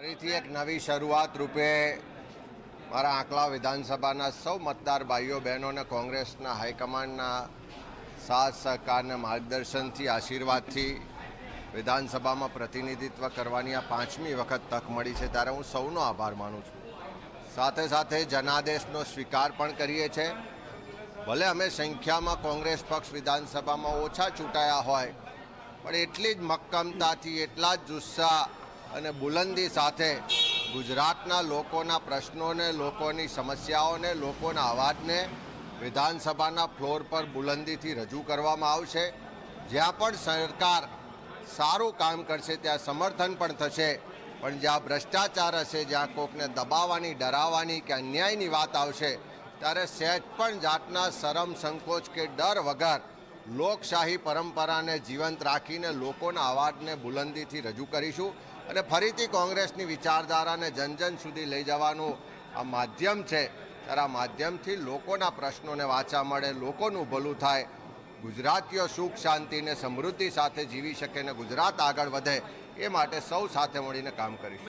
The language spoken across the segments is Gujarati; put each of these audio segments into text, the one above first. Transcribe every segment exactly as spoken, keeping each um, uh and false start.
ફરીથી એક નવી શરૂઆત રૂપે મારા આંકલા વિધાનસભાના સૌ મતદાર ભાઈઓ બહેનોને કોંગ્રેસના હાઈકમાન્ડના સાથ સહકારને માર્ગદર્શનથી આશીર્વાદથી વિધાનસભામાં પ્રતિનિધિત્વ કરવાની આ પાંચમી વખત તક મળી છે, ત્યારે હું સૌનો આભાર માનું છું. સાથે સાથે જનાદેશનો સ્વીકાર પણ કરીએ છીએ. ભલે અમે સંખ્યામાં કોંગ્રેસ પક્ષ વિધાનસભામાં ઓછા ચૂંટાયા હોય, પણ એટલી જ મક્કમતાથી, એટલા જ જુસ્સા અને બુલંદી સાથે ગુજરાતના લોકોના પ્રશ્નોને, લોકોની સમસ્યાઓને, લોકોના અવાજને વિધાનસભાના ફ્લોર પર બુલંદીથી રજૂ કરવામાં આવશે. જ્યાં પણ સરકાર સારું કામ કરશે ત્યાં સમર્થન પણ થશે, પણ જ્યાં ભ્રષ્ટાચાર હશે, જ્યાં કોકને દબાવવાની, ડરાવવાની કે અન્યાયની વાત આવશે, ત્યારે સહેજ પણ જાતના શરમ, સંકોચ કે ડર વગર લોકશાહી પરંપરાને જીવંત રાખીને લોકોના અવાજને બુલંદીથી રજૂ કરીશું. અને ફરીથી કોંગ્રેસની વિચારધારાને જન જન સુધી લઈ જવાનું આ માધ્યમ છે, ત્યારે આ માધ્યમથી લોકોના પ્રશ્નોને વાચા મળે, લોકોનું ભલું થાય, ગુજરાતીઓ સુખ, શાંતિ અને સમૃદ્ધિ સાથે જીવી શકે અને ગુજરાત આગળ વધે, એ માટે સૌ સાથે મળીને કામ કરીશું.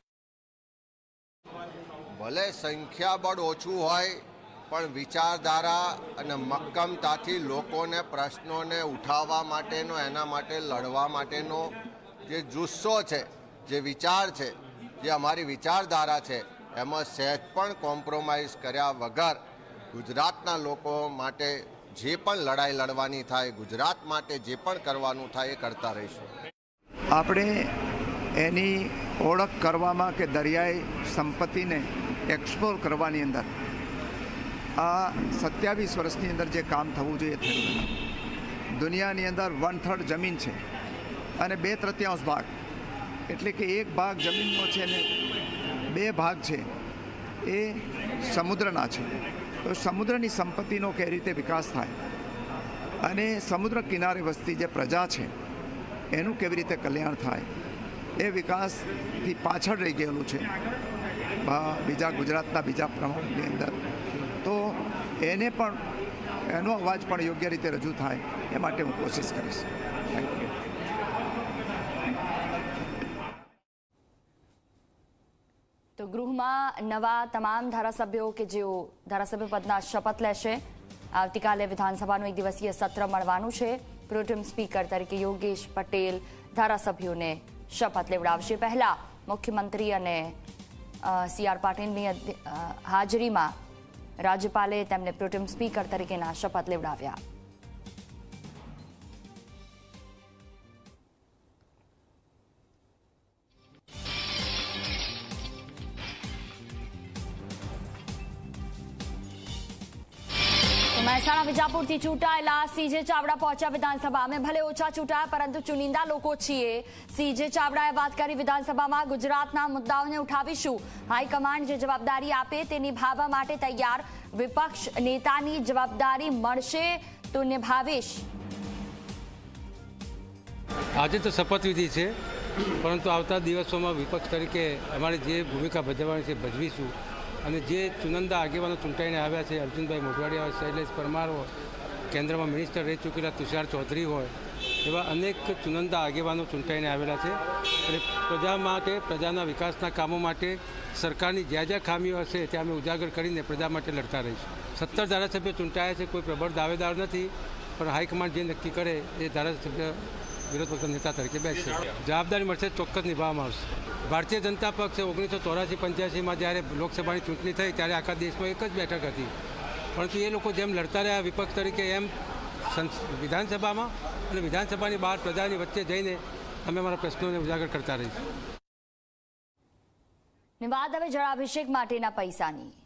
ભલે સંખ્યાબળ ઓછું હોય, પણ વિચારધારા અને મક્કમતાથી લોકોને પ્રશ્નોને ઉઠાવવા માટેનો, એના માટે લડવા માટેનો જે જુસ્સો છે, જે વિચાર છે, જે અમારી વિચારધારા છે, એમાં સહેજ પણ કોમ્પ્રોમાઇઝ કર્યા વગર ગુજરાતના લોકો માટે જે પણ લડાઈ લડવાની થાય, ગુજરાત માટે જે પણ કરવાનું થાય એ કરતા રહીશું. આપણે એની ઓળખ કરવામાં કે દરિયાઈ સંપત્તિને એક્સપ્લોર કરવાની અંદર આ સત્યાવીસ વર્ષની અંદર જે કામ થવું જોઈએ થયું. દુનિયાની અંદર વન થર્ડ જમીન છે અને બે તૃતીયાંશ ભાગ, એટલે કે એક ભાગ જમીનનો છે ને બે ભાગ છે એ સમુદ્રના છે. તો સમુદ્રની સંપત્તિનો કઈ રીતે વિકાસ થાય અને સમુદ્ર કિનારે વસતી જે પ્રજા છે એનું કેવી રીતે કલ્યાણ થાય, એ વિકાસથી પાછળ રહી ગયેલું છે બીજા ગુજરાતના બીજા પ્રમાણની અંદર. તો એને પણ, એનો અવાજ પણ યોગ્ય રીતે રજૂ થાય એ માટે હું કોશિશ કરીશ. Thank you. તો ગૃહમાં નવા તમામ ધારાસભ્યો કે જેઓ ધારાસભ્ય પદના શપથ લેશે. આવતીકાલે વિધાનસભાનું એક દિવસીય સત્ર મળવાનું છે. પ્રોટેમ સ્પીકર તરીકે યોગેશ પટેલ ધારાસભ્યોને શપથ લેવડાવશે. પહેલા મુખ્યમંત્રી અને સી આર પાટીલની હાજરીમાં રાજ્યપાલે તેમને પ્રોટેમ સ્પીકર તરીકેના શપથ લેવડાવ્યા. મહેસાણા વિજાપુરથી ચૂંટાયેલા સીજે ચાવડા પહોંચ્યા વિધાનસભા. અમે ભલે ઓછા ચૂંટાયા, પરંતુ ચુનિંદા લોકો છીએ. સીજે ચાવડાએ વાત કરી વિધાનસભામાં ગુજરાતના મુદ્દાઓને ઉઠાવીશું. હાઈકમાન્ડ જે જવાબદારી આપે તે નિભાવવા માટે તૈયાર. વિપક્ષ નેતાની જવાબદારી મળશે તો નિભાવીશ. આજે તો શપથવિધિ છે, પરંતુ આવતા દિવસોમાં વિપક્ષ તરીકે અમારી જે ભૂમિકા ભજવવાની છે ભજવીશું. અને જે ચુનંદા આગેવાનો ચૂંટાઈને આવ્યા છે, અર્જુનભાઈ મોઢવાડિયા હોય, શૈલેષ પરમાર હોય, કેન્દ્રમાં મિનિસ્ટર રહી ચૂકેલા તુષાર ચૌધરી હોય, એવા અનેક ચુનંદા આગેવાનો ચૂંટાઈને આવેલા છે. અને પ્રજા માટે, પ્રજાના વિકાસના કામો માટે સરકારની જ્યાં જ્યાં ખામીઓ હશે ત્યાં અમે ઉજાગર કરીને પ્રજા માટે લડતા રહીશું. સત્તર ધારાસભ્યો ચૂંટાયા છે, કોઈ પ્રબળ દાવેદાર નથી, પણ હાઈકમાન્ડ જે નક્કી કરે એ ધારાસભ્ય વિરોધ પક્ષના નેતા તરીકે બેસશે. જવાબદારી મળશે, ચોક્કસ નિભાવવામાં આવશે. ભારતીય જનતા પક્ષે ઓગણીસો ચોરાસી પંચ્યાસીમાં જ્યારે લોકસભાની ચૂંટણી થઈ ત્યારે આખા દેશમાં એક જ બેઠક હતી, પરંતુ એ લોકો જેમ લડતા રહ્યા વિપક્ષ તરીકે, એમ વિધાનસભામાં અને વિધાનસભાની બહાર પ્રજાની વચ્ચે જઈને અમે અમારા પ્રશ્નોને ઉજાગર કરતા રહીશું. વાત હવે જળાભિષેક માટેના પૈસાની.